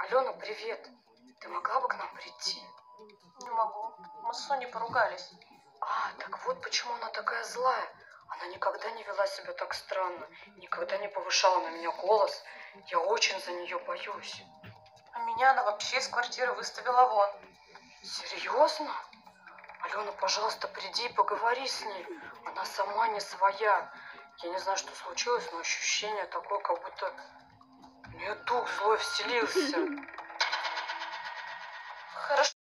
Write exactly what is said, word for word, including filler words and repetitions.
Алена, привет. Ты могла бы к нам прийти? Не могу. Мы с Соней поругались. А, так вот почему она такая злая. Она никогда не вела себя так странно, никогда не повышала на меня голос. Я очень за нее боюсь. А меня она вообще из квартиры выставила вон. Серьезно? Алена, пожалуйста, приди и поговори с ней. Она сама не своя. Я не знаю, что случилось, но ощущение такое, как будто в нее дух злой вселился. Хорошо.